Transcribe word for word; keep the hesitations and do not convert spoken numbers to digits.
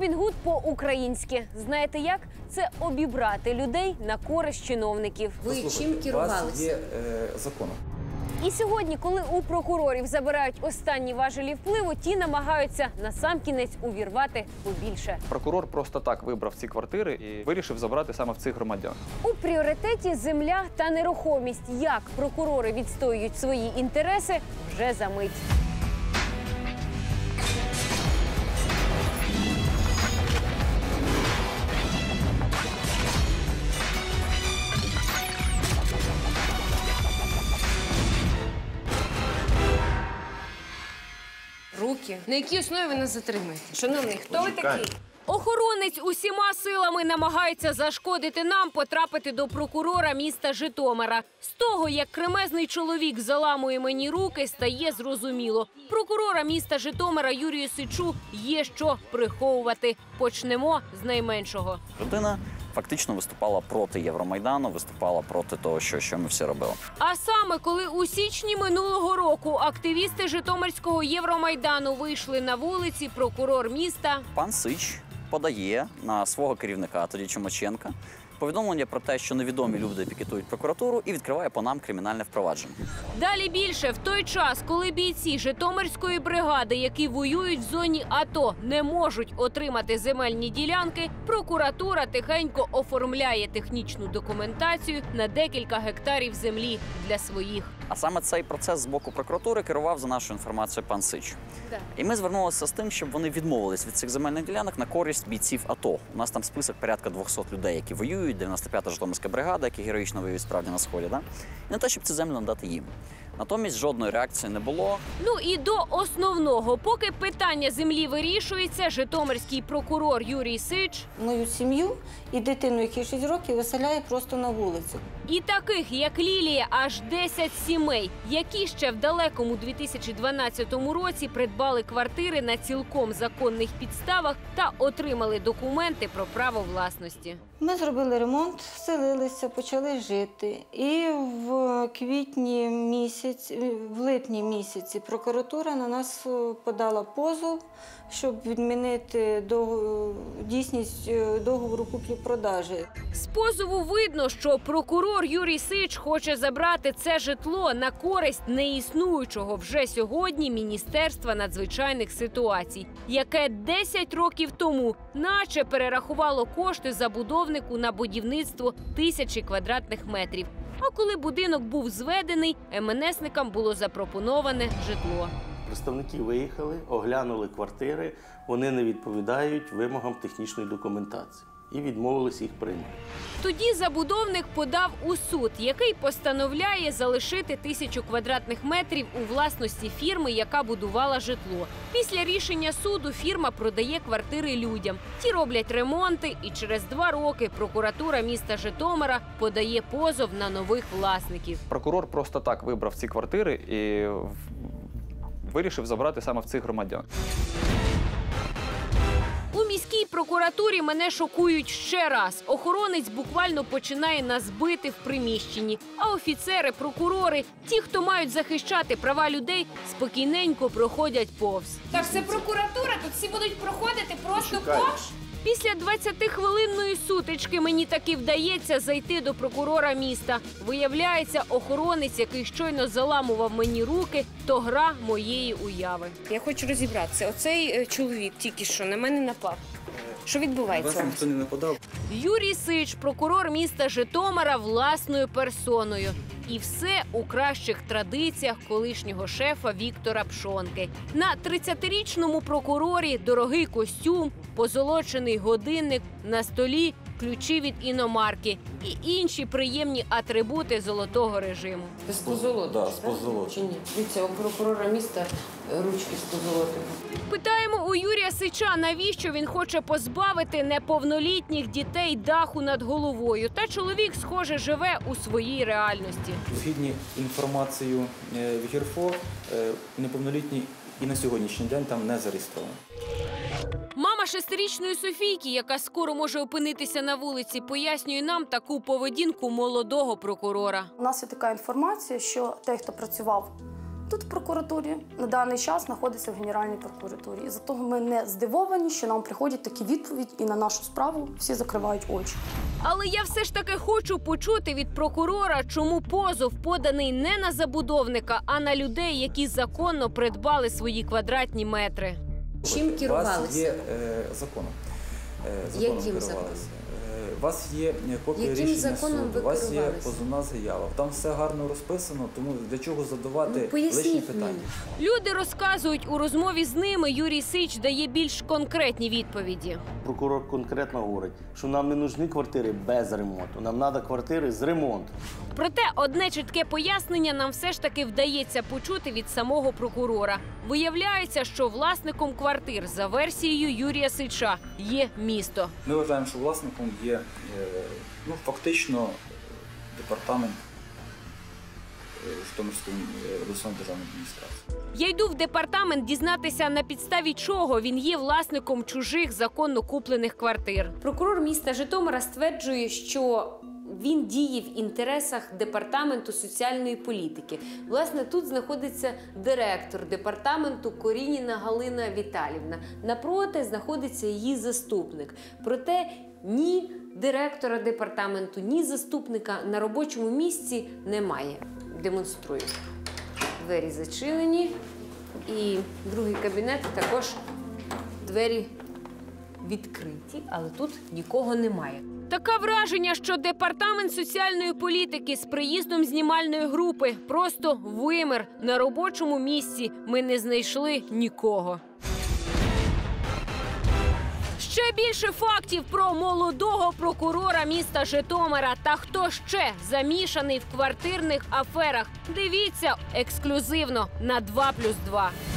Робін Гуд по-українськи. Знаєте як? Це обібрати людей на користь чиновників. Ви чим керувалися? У вас є е, законом. І сьогодні, коли у прокурорів забирають останні важелі впливу, ті намагаються насамкінець увірвати побільше. Прокурор просто так вибрав ці квартири і вирішив забрати саме в цих громадян. У пріоритеті земля та нерухомість. Як прокурори відстоюють свої інтереси – вже за мить. Руки. На якій основі ви нас затримуєте? Шановний, хто ви такий? Охоронець усіма силами намагається зашкодити нам потрапити до прокурора міста Житомира. З того, як кремезний чоловік заламує мені руки, стає зрозуміло. Прокурора міста Житомира Юрію Сичу є що приховувати. Почнемо з найменшого. Людина фактично виступала проти Євромайдану, виступала проти того, що, що ми всі робили. А саме, коли у січні минулого року активісти Житомирського Євромайдану вийшли на вулиці, прокурор міста... Пан Сич подає на свого керівника, тоді Чумаченка, повідомлення про те, що невідомі люди пікетують прокуратуру, і відкриває по нам кримінальне впровадження. Далі більше. В той час, коли бійці Житомирської бригади, які воюють в зоні АТО, не можуть отримати земельні ділянки, прокуратура тихенько оформляє технічну документацію на декілька гектарів землі для своїх. А саме цей процес з боку прокуратури керував, за нашою інформацією, пан Сич. Так. І ми звернулися з тим, щоб вони відмовились від цих земельних ділянок на користь бійців АТО. У нас там список порядка двохсот людей, які воюють, дев'яносто п'ята Житомирська бригада, які героїчно воюють справді на Сході. Да? І на те, щоб ці землі надати їм. Натомість жодної реакції не було. Ну і до основного. Поки питання землі вирішується, житомирський прокурор Юрій Сич мою сім'ю і дитину, якій шість років, виселяє просто на вулицю. і таких, як Лілія, аж десять сімей, які ще в далекому дві тисячі дванадцятому році придбали квартири на цілком законних підставах та отримали документи про право власності. Ми зробили ремонт, вселилися, почали жити. І в квітні місяць, в липні місяці прокуратура на нас подала позов, щоб відмінити дійсність договору куплі-продажі. З позову видно, що прокурор Юрій Сич хоче забрати це житло на користь неіснуючого вже сьогодні Міністерства надзвичайних ситуацій, яке десять років тому наче перерахувало кошти забудовнику на будівництво тисячі квадратних метрів. А коли будинок був зведений, ем ен есникам було запропоноване житло. Представники виїхали, оглянули квартири, вони не відповідають вимогам технічної документації і відмовились їх прийняти. Тоді забудовник подав у суд, який постановляє залишити тисячу квадратних метрів у власності фірми, яка будувала житло. Після рішення суду фірма продає квартири людям. Ті роблять ремонти, і через два роки прокуратура міста Житомира подає позов на нових власників. Прокурор просто так вибрав ці квартири і вирішив забрати саме в цих громадян. У міській прокуратурі мене шокують ще раз. Охоронець буквально починає нас бити в приміщенні. А офіцери, прокурори, ті, хто мають захищати права людей, спокійненько проходять повз. Так, це прокуратура, тут всі будуть проходити просто повз? Після двадцятихвилинної сутички мені таки вдається зайти до прокурора міста. Виявляється, охоронець, який щойно заламував мені руки, то гра моєї уяви. Я хочу розібратися. Оцей е, чоловік тільки що на мене напав. Що відбувається? Вас ніхто не нападав. Юрій Сич, прокурор міста Житомира власною персоною. І все у кращих традиціях колишнього шефа Віктора Пшонки. На тридцятирічному прокурорі дорогий костюм, позолочений годинник, на столі ключі від іномарки і інші приємні атрибути золотого режиму. З позолотою, Да, з позолотою. чи ні? Дивіться, у прокурора міста ручки з позолотою. Питаємо у Юрія Сича, навіщо він хоче позбавити неповнолітніх дітей даху над головою. Та чоловік, схоже, живе у своїй реальності. Згідно інформацією в ГІРФО, неповнолітні і на сьогоднішній день там не зареєстровані. Мама шестирічної Софійки, яка скоро може опинитися на вулиці, пояснює нам таку поведінку молодого прокурора. У нас є така інформація, що той, хто працював тут в прокуратурі на даний час знаходиться в Генеральній прокуратурі. І за того ми не здивовані, що нам приходять такі відповіді, і на нашу справу всі закривають очі. Але я все ж таки хочу почути від прокурора, чому позов поданий не на забудовника, а на людей, які законно придбали свої квадратні метри. Чим У вас керувалися? є е, законом. Е, законом Яким керувалися. законом? Е, У вас є копія Яким рішення законом суду, ви у вас є керувалися? позовна заява. Там все гарно розписано, тому для чого задавати Ну, поясніть лишні питання? мені. Люди розказують, у розмові з ними Юрій Сич дає більш конкретні відповіді. Прокурор конкретно говорить, що нам не нужні квартири без ремонту, нам треба квартири з ремонтом. Проте одне чітке пояснення нам все ж таки вдається почути від самого прокурора. Виявляється, що власником квартир за версією Юрія Сича є місто. Ми вважаємо, що власником є е, ну, фактично департамент е, Житомирської е, обласної державної адміністрації. Я йду в департамент дізнатися, на підставі чого він є власником чужих законно куплених квартир. Прокурор міста Житомира стверджує, що він діє в інтересах департаменту соціальної політики. Власне, тут знаходиться директор департаменту Корініна Галина Віталівна. Напроти знаходиться її заступник. Проте ні директора департаменту, ні заступника на робочому місці немає. Демонструю. Двері зачинені. І другий кабінет також двері відкриті, але тут нікого немає. Таке враження, що департамент соціальної політики з приїздом знімальної групи просто вимер. На робочому місці ми не знайшли нікого. Ще більше фактів про молодого прокурора міста Житомира та хто ще замішаний в квартирних аферах. Дивіться ексклюзивно на два плюс два.